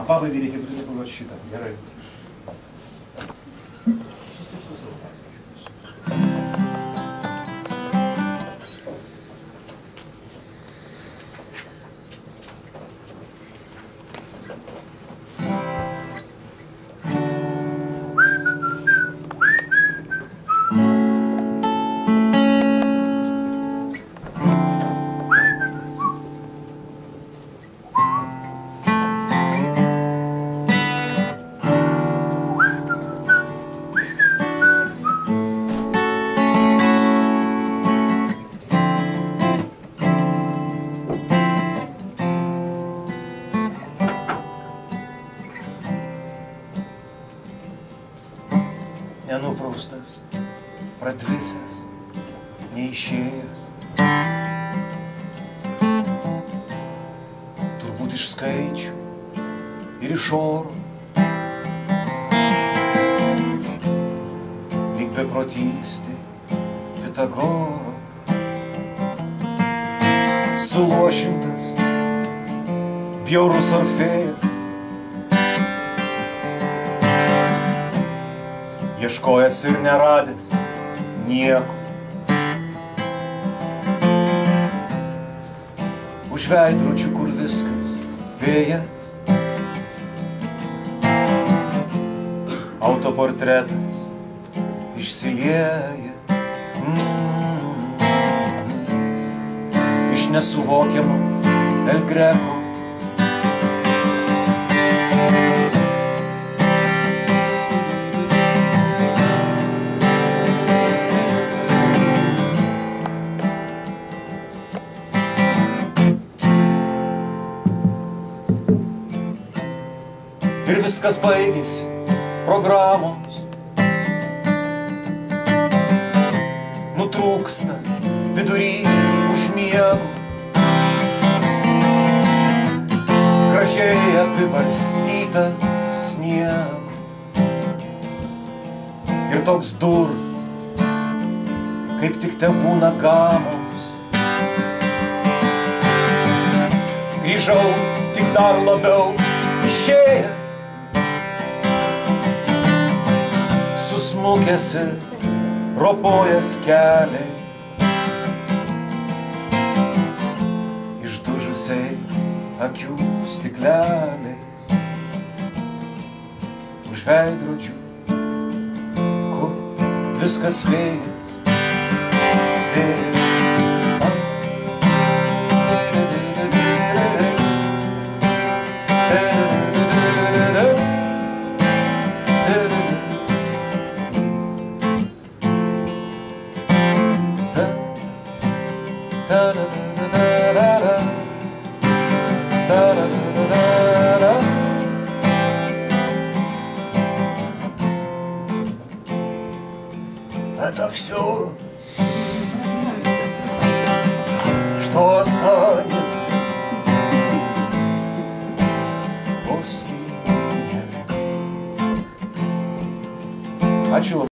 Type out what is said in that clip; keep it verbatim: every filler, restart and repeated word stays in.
pabaigai reikia būtinai pagroti šitą. Gerai. Sustik su savo partneriu. Nenupraustas, pradvisęs, neišėjęs. Turbūt iš skaičių ir iš oro, lyg beprotystė Pitagoro. Suluošintas, bjaurus Orfėjas, ieškojęs ir neradęs nieko. Už veidrodžių, kur viskas vėjas, autoportretas išsiliejęs mm, iš nesuvokiamo El Greco. Ir viskas baigėsi, programos nutrūksta vidury užmiegu. Gražiai apibarstyta sniegu. Ir toks dur, kaip tik te būna gamos. Grįžau tik dar labiau išėjęs, susmukęs ir ropojęs keliais, išdužusiais akių stikleliais. Už veidrodžių, kur viskas vėjas, vėjas. Это все